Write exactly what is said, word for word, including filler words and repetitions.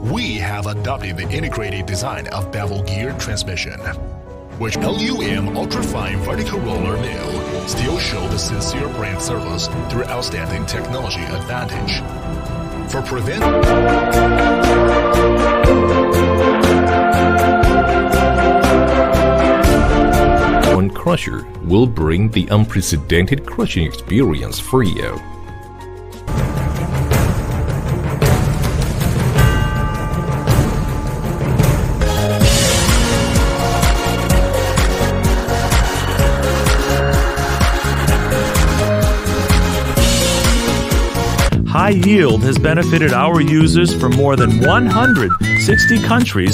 we have adopted the integrated design of bevel gear transmission, which L U M ultra-fine vertical roller mill still show the sincere brand service through outstanding technology advantage. For prevent... One crusher will bring the unprecedented crushing experience for you. High yield has benefited our users from more than one hundred sixty countries